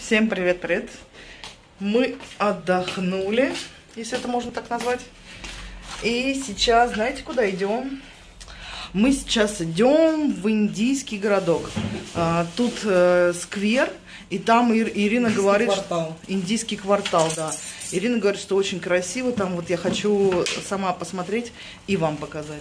Всем привет-привет! Мы отдохнули, если это можно так назвать. И сейчас, знаете, куда идем? Мы сейчас идем в индийский городок. Тут сквер, и там Ирина говорит, что индийский квартал, да. Ирина говорит, что очень красиво. Там вот я хочу сама посмотреть и вам показать.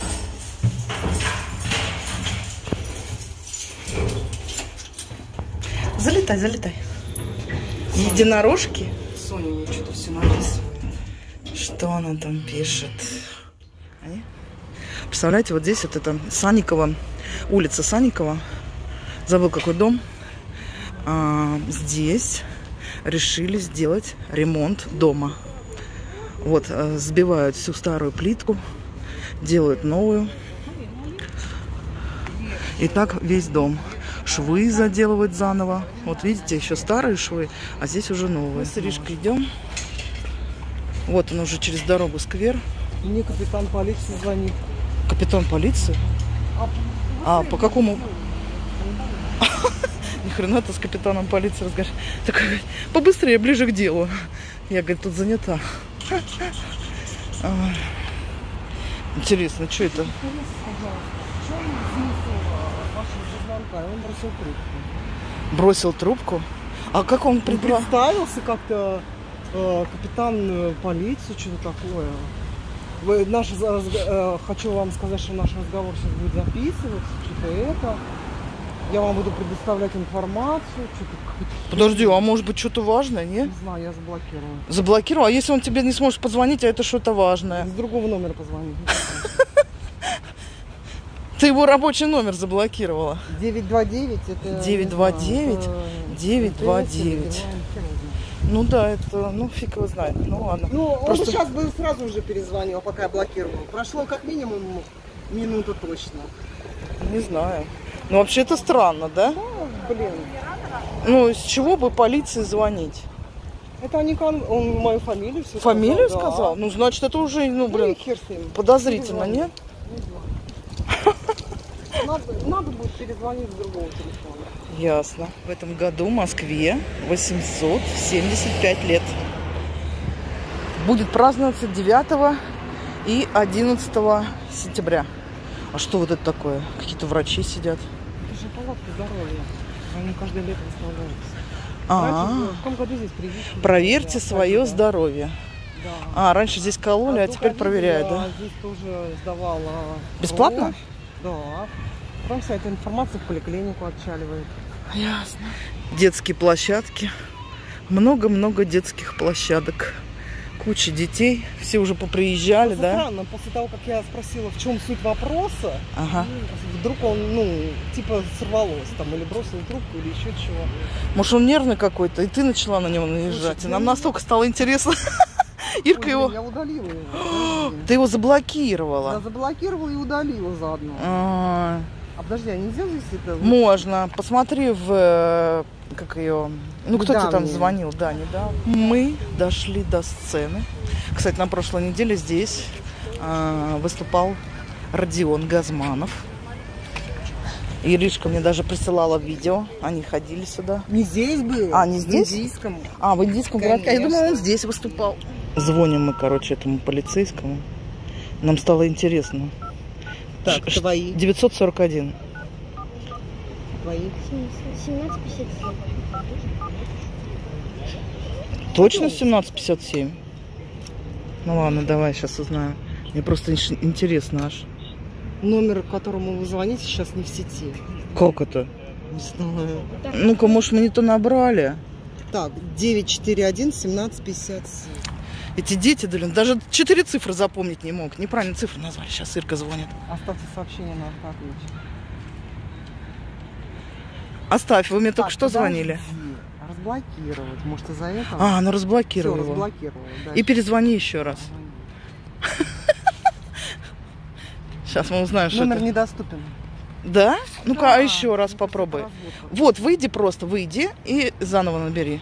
Залетай, залетай. Единорожки. Соня мне что-то все написывает. Что она там пишет? Представляете, вот здесь вот это Санникова, улица Санникова. Забыл, какой дом. Здесь решили сделать ремонт дома. Вот, сбивают всю старую плитку, делают новую. И так весь дом. Швы заделывают заново. Вот видите, еще старые швы, а здесь уже новые. Мы с Иришкой идем. Вот он уже через дорогу сквер. Мне капитан полиции звонит. Капитан полиции? А по какому? Ни хрена ты с капитаном полиции разговариваешь. Такой, побыстрее, ближе к делу. Я, говорит, тут занята. Интересно, что это? Он бросил трубку. Бросил трубку? А как он представился как-то капитан полиции, что-то такое. Хочу вам сказать, что наш разговор сейчас будет записываться, что-то это. Я вам буду предоставлять информацию. Подожди, а может быть что-то важное, не? Не знаю, я заблокировала. Заблокировал? А если он тебе не сможет позвонить, а это что-то важное? С другого номера позвонить. Ты его рабочий номер заблокировала. 929 это... 929? 929. Ну да, это, ну фиг его знает. Ну ладно. Ну, он бы сейчас бы сразу уже перезвонил, пока я блокировал. Прошло как минимум минуту точно. Не знаю. Ну вообще это странно, да? Да, блин. Ну с чего бы полиции звонить? Это он мою фамилию все сказал. Фамилию сказал? Да. Ну значит это уже, ну блин, подозрительно, нет? Надо будет перезвонить с другого телефона. Ясно. В этом году в Москве 875 лет. Будет праздноваться 9 и 11 сентября. А что вот это такое? Какие-то врачи сидят. Это же палатка здоровья. Они каждое лето выставляются. В каком году здесь привезли? Проверьте свое здоровье. Да. Раньше здесь кололи, а теперь проверяют, да? Здесь тоже сдавала. Бесплатно? Да. Потом вся эта информация в поликлинику отчаливает. Ясно. Детские площадки. Много-много детских площадок. Куча детей. Все уже поприезжали, да? Странно, после того, как я спросила, в чем суть вопроса, вдруг он, типа сорвалось там, или бросил трубку, или еще чего. Может, он нервный какой-то, и ты начала на него наезжать. И нам настолько стало интересно. Ирка его... Я удалила его. Ты его заблокировала. Я заблокировала и удалила заодно. А подожди, а нельзя здесь это... Можно. Посмотри в... Как ее... Ну, кто тебе там звонил? Да, недавно. Мы дошли до сцены. Кстати, на прошлой неделе здесь выступал Родион Газманов. Иришка мне даже присылала видео. Они ходили сюда. Не здесь был? Не здесь? В индийском. В индийском городке. Я думала, он здесь выступал. Звоним мы, короче, этому полицейскому. Нам стало интересно. Так, твои. 941. Твои. 1757. Точно 1757? Ну ладно, давай сейчас узнаем. Мне просто интересно аж. Номер, к которому вы звоните, сейчас не в сети. Как это? Не знаю. Ну-ка, может, мы не то набрали? Так, 941 1757. Эти дети, блин, даже 4 цифры запомнить не мог. Неправильно цифры назвали. Сейчас Ирка звонит. Оставьте сообщение на автоответчик. Оставь, вы мне только что звонили. Разблокировать. Может, из-за этого? Ну разблокировал его. Разблокировала. И перезвони еще раз. Сейчас мы узнаем, что номер это. Недоступен. Да? Ну-ка, а еще раз попробуй. Вот, выйди просто, выйди и заново набери.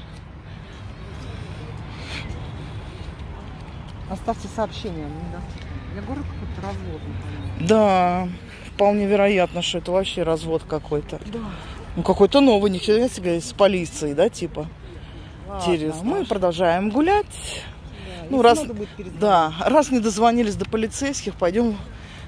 Оставьте сообщение. Я говорю, какой-то развод. Да, вполне вероятно, что это вообще развод какой-то. Да. Ну, какой-то новый, нихера себе, с полицией, да, типа. Ладно, Интересно. Мы Маш. продолжаем гулять. Да, Ну, если раз, надо будет перезвонить. да, раз не дозвонились до полицейских, пойдем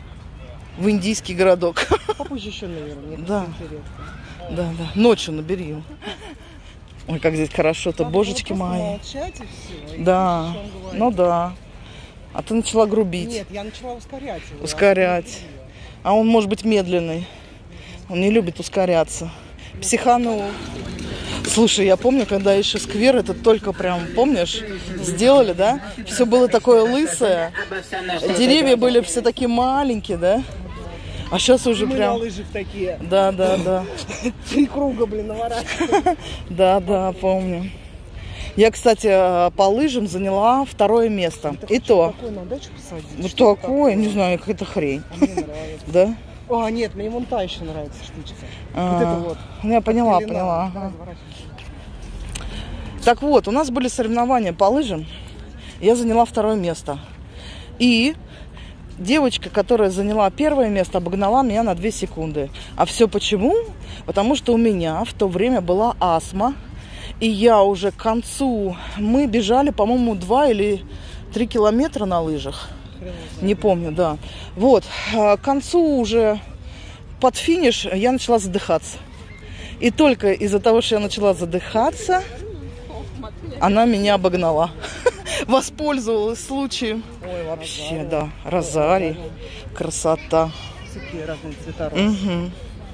в индийский городок. Попозже еще, наверное, мне Да. кажется, интересно. Да, да. Ночью набери. Ой, как здесь хорошо-то, Надо божечки было просто мои. молчать и всё, и Да, всё, что он ну говорит. да. А ты начала грубить. Нет, я начала ускорять его. Ускорять. А он может быть медленный. Он не любит ускоряться. Психанул. Слушай, я помню, когда еще сквер, это только прям, помнишь, сделали, да? Все было такое лысое. Деревья были все такие маленькие, да? А сейчас уже Мы на прям... лыжах такие. Да, да, да. 3 круга, блин, наворачиваем. Да, да, помню. Я, кстати, по лыжам заняла 2 место. И то. Такое на дачу посадить. Вот Что это такое, не знаю, какая-то хрень. А мне нравится. Да? А, нет, мне вон та еще нравится штучка. А, Вот это вот. Ну, я поняла, Пелена. поняла. Давай, Ага. заворачивайся. Так вот, у нас были соревнования по лыжам. Я заняла 2 место. И девочка, которая заняла 1 место, обогнала меня на 2 секунды. А все почему? Потому что у меня в то время была астма. И я уже к концу... Мы бежали, по-моему, 2 или 3 километра на лыжах. Не помню, да. Вот. К концу уже под финиш я начала задыхаться. И только из-за того, что я начала задыхаться, она меня обогнала. Воспользовалась случаем. Ой, Вообще, да. Розарий. Красота. Всякие разные цвета роз. Угу.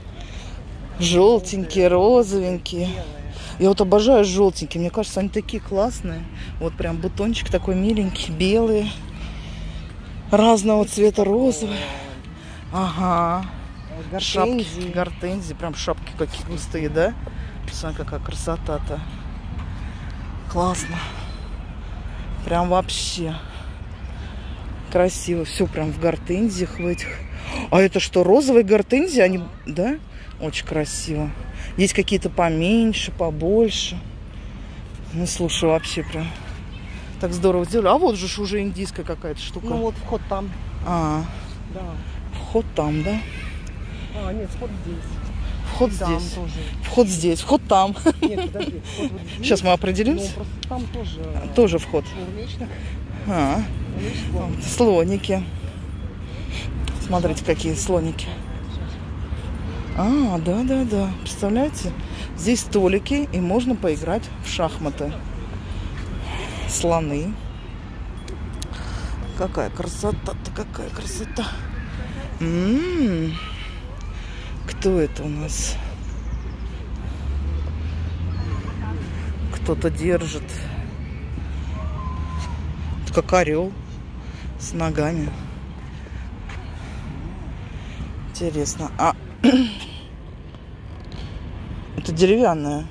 Желтенькие, розовенькие. Я вот обожаю желтенькие. Мне кажется, они такие классные. Вот прям бутончик такой миленький, белые. Разного цвета розовые. Ага. Шапки, Гортензии. гортензии. Прям шапки какие густые, да? Смотри, какая красота-то. Классно. Прям вообще. Красиво. Все прям в гортензиях в этих. А это что, розовые гортензии? Они, да? Очень красиво. Есть какие-то поменьше, побольше. Ну, слушай, вообще прям так здорово сделали. А вот же ж уже индийская какая-то штука. Ну вот вход там. А, Да. вход там, да? А, нет, вход здесь. Вход И там здесь. тоже. Вход здесь, вход там. Нет, подожди, вход вот здесь. Сейчас мы Ну, определимся. просто там тоже. Тоже вход. Шаурмечник. А, Видишь, слон. слоники. Смотрите, какие слоники. А, да, да, да. Представляете? Здесь столики, и можно поиграть в шахматы. Слоны. Какая красота-то, какая красота. Кто это у нас? Кто-то держит. Это как орел с ногами. Интересно. А это деревянная.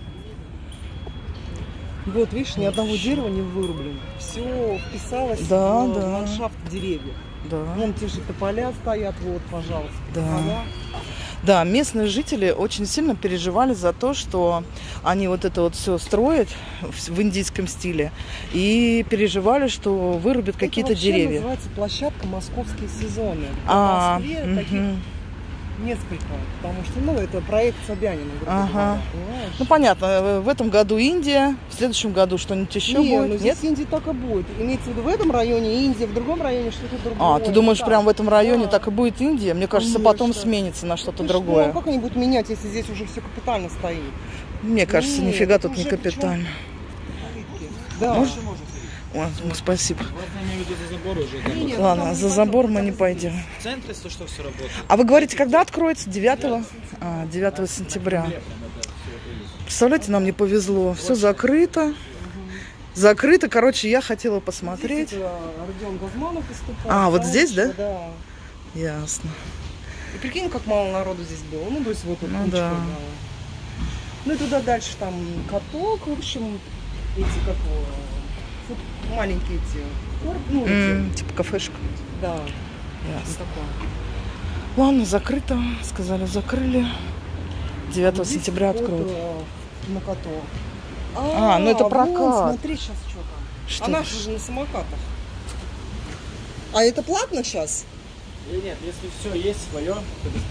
Вот, видишь, ни одного дерева не вырублено. Все вписалось Да, в да. ландшафт деревьев. Да. Вон те же тополя стоят, вот, пожалуйста. Да. Тополя. Да, местные жители очень сильно переживали за то, что они вот это вот все строят в индийском стиле. И переживали, что вырубят какие-то Это вообще деревья. называется площадка «Московские сезоны». А, В Москве мгм. таких несколько. Потому что, ну, это проект Собянина, грубо Ага. говоря, понимаешь? Ну, понятно, в этом году Индия, в следующем году что-нибудь еще Не, будет, ну нет? здесь Индия так и будет. Имеется в виду в этом районе Индия, в другом районе что-то другое. А, ты думаешь, Так. прям в этом районе Да. так и будет Индия? Мне кажется, потом Конечно. сменится на что-то Ты что, другое. как они будут менять, если здесь уже все капитально стоит? Мне кажется, Нет, нифига это тут не уже капитально. Да. Может? Ой, ну, спасибо. Я имею в виду за забор уже. Как бы. Ладно, за забор мы не пойдем. В центре, то, что все работает. А вы говорите, когда откроется? 9? 9 сентября. Представляете, нам не повезло. Все закрыто. Закрыто. Короче, я хотела посмотреть. Здесь это Родион Газманов выступал. А, вот там здесь, еще, да? Да. Ясно. И прикинь, как мало народу здесь было. Ну, то есть вот тут Ну кучка, да. Ну и туда дальше там каток, в общем, эти как маленькие эти, ну, эти, Типа кафешка. да, Ясно. такое. Ладно, закрыто. Сказали, закрыли. 9 Здесь сентября вход, откроют. на каток. Ну это прокат. Вон, смотри сейчас, что там. Что? Она же на самокатах. А это платно сейчас? Или нет, если все есть свое, то бесплатно.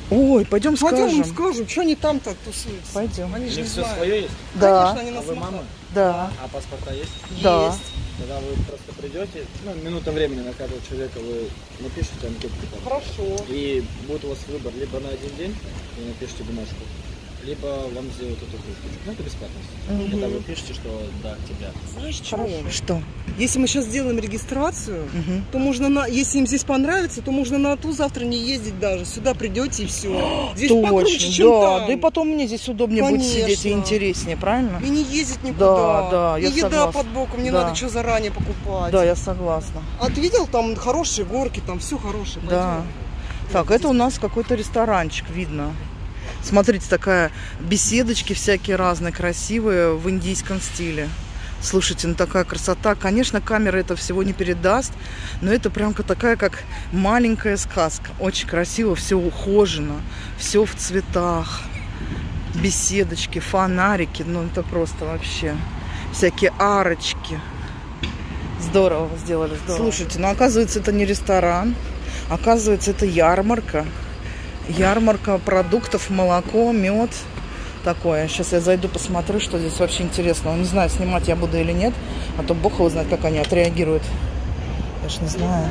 Ой, пойдем Пойдем им скажем. скажем, что они там-то тусуются. Пойдем. Они У же не них все знают. свое есть? Да, Конечно, они А нас вы мама? смотрят. да, А паспорта есть? да. Есть. Тогда вы просто придете, ну, минута времени на каждого человека вы напишите анкетку там. Хорошо. И будет у вас выбор либо на один день, вы напишите бумажку, либо вам сделают эту книжку. Ну, это бесплатно. Когда вы пишете, что до октября. Знаешь, чего? Что? Если мы сейчас сделаем регистрацию, Мгм. то можно, если им здесь понравится, то можно на ту завтра не ездить даже. Сюда придете и все. Здесь покруче, Точно, чем да. там. Да и потом мне здесь удобнее будет сидеть и Конечно. интереснее, правильно? И не ездить никуда. Да, да, я и еда согласна. под боком, не Да. надо что заранее покупать. Да, я согласна. А ты видел, там хорошие горки, там все хорошее. Да. Так, это у нас какой-то ресторанчик, видно. Смотрите, такая беседочки всякие разные, красивые, в индийском стиле. Слушайте, ну такая красота. Конечно, камера это всего не передаст, но это прям такая, как маленькая сказка. Очень красиво, все ухожено, все в цветах. Беседочки, фонарики, ну это просто вообще. Всякие арочки. Здорово вы сделали, здорово. Слушайте, ну оказывается, это не ресторан. Оказывается, это ярмарка. Ярмарка продуктов, молоко, мед. Такое. Сейчас я зайду, посмотрю, что здесь вообще интересного. Не знаю, снимать я буду или нет. А то бог его знает, как они отреагируют. Я ж не знаю.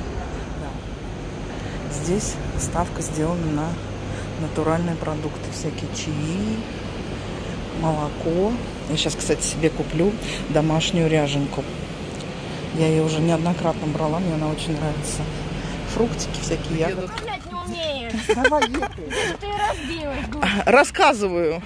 Да. Здесь ставка сделана на натуральные продукты. Всякие чаи, молоко. Я сейчас, кстати, себе куплю домашнюю ряженку. Я ее уже неоднократно брала, мне она очень нравится. Фруктики всякие, ягоды. Блять, не умеешь. Давай, ехай. Ты разбилась, дура. Рассказываю.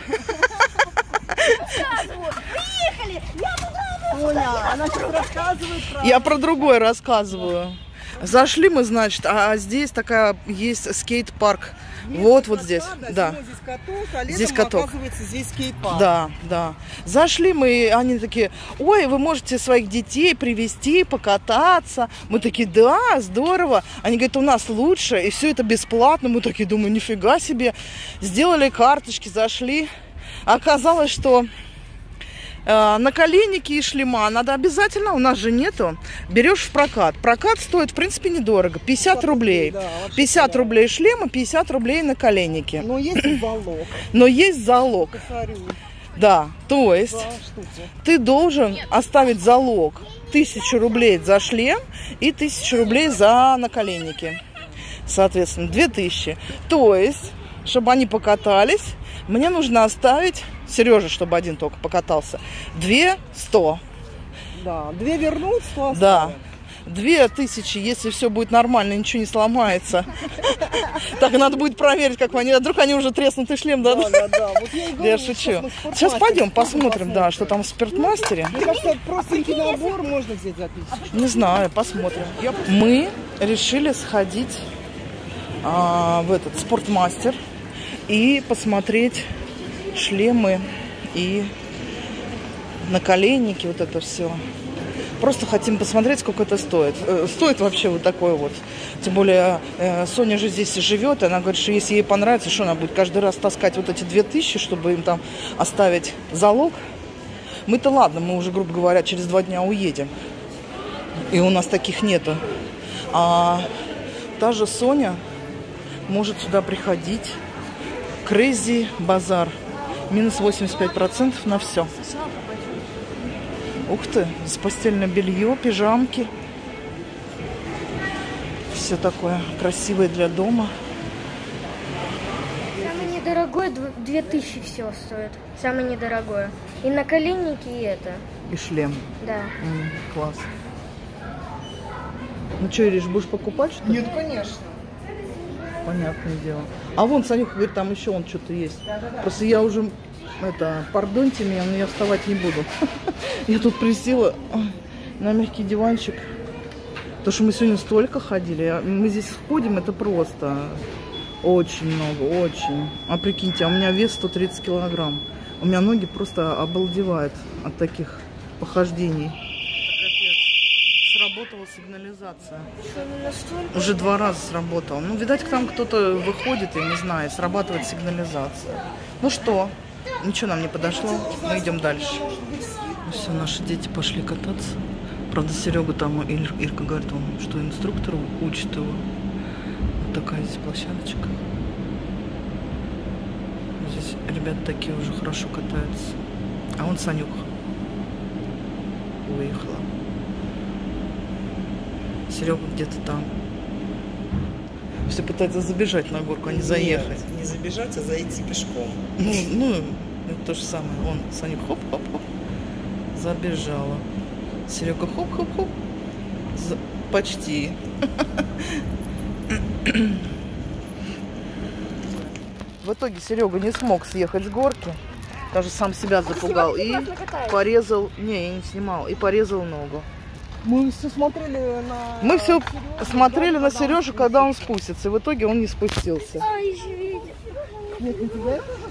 Рассказываю. Приехали. Я туда. Оля, она сейчас рассказывает про... Я про другое рассказываю. Зашли мы, значит, а здесь такая есть скейт-парк. Вот здесь, да. Зимой здесь каток, а летом, Здесь каток. оказывается, здесь скейт-парк. Да, да. Зашли мы, и они такие: ой, вы можете своих детей привезти, покататься. Мы такие: да, здорово. Они говорят: у нас лучше, и все это бесплатно. Мы такие думаем: нифига себе. Сделали карточки, зашли. Оказалось, что наколенники и шлема надо обязательно, у нас же нету. Берешь в прокат. Прокат стоит, в принципе, недорого. 50 рублей. Да, вообще, 50 да. рублей шлема, 50 рублей наколенники. Но есть залог. Но есть залог. Повторю. Да, то есть Да, штуки. ты должен оставить залог 1000 рублей за шлем и 1000 рублей за наколенники. Соответственно, 2000. То есть, чтобы они покатались, мне нужно оставить, Сережа, чтобы один только покатался, 2100. Да, 2 вернуть, 100 Да. оставят. 2000, если все будет нормально, ничего не сломается. Так, надо будет проверить, как они. А вдруг они уже треснутый шлем дадут? Да. Вот я и говорю, Я сейчас шучу. мы в спортмастере Сейчас пойдем сходим, посмотрим, да, что там в спиртмастере. Мне кажется, простенький набор можно взять за 1000. Не знаю, посмотрим. Мы решили сходить в этот спортмастер и посмотреть шлемы и наколенники, вот это все. Просто хотим посмотреть, сколько это стоит. Стоит вообще вот такое вот. Тем более Соня же здесь живет, и она говорит, что если ей понравится, что она будет каждый раз таскать вот эти 2000, чтобы им там оставить залог. Мы-то ладно, мы уже, грубо говоря, через 2 дня уедем. И у нас таких нету. А та же Соня может сюда приходить. Crazy базар. Минус 85% на все. Ух ты, с постельное белье, пижамки. Все такое красивое для дома. Самый недорогой 2000 все стоит. Самый недорогой. И наколенники, и это. И шлем. Да. Класс. Ну что, Ириш, будешь покупать что-то? Нет, конечно. Понятное дело. А вон, Санюха говорит, там еще он что-то есть. Просто я уже, пардоньте меня, но я вставать не буду. Я тут присела на мягкий диванчик. Потому что мы сегодня столько ходили. Мы здесь ходим, это просто очень много, очень. А прикиньте, у меня вес 130 килограмм. У меня ноги просто обалдевают от таких похождений. Сработала сигнализация. Уже 2 раза сработала. Ну, видать, к нам кто-то выходит, я не знаю, срабатывает сигнализация. Ну что, ничего нам не подошло, мы идем дальше. Ну, все, наши дети пошли кататься. Правда, Серега там, Ирка говорит, что инструктор учит его. Вот такая здесь площадочка. Ребята такие уже хорошо катаются. А вон Санюха выехала. Серега где-то там. Все пытаются забежать на горку, а не заехать. Нет, не забежать, а зайти пешком. Ну, это то же самое. Вон Саня хоп-хоп-хоп. Забежала. Серега хоп-хоп-хоп. Почти. В итоге Серега не смог съехать с горки. Даже сам себя запугал. И порезал... Не, я не снимал. И порезал ногу. Мы все смотрели на... Мы все Сережу, смотрели на когда он Сережу, когда он спустится. И в итоге он не спустился. А, еще видел. Нет, не тебя?